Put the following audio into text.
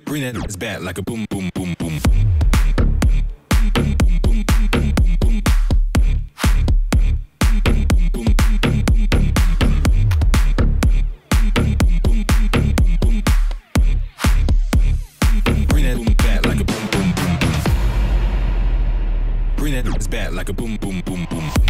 Bring that ass back like a boom, boom, boom, boom. Bring that boom back like a boom, boom, boom, boom. Bring that ass back like a boom, boom, boom, boom.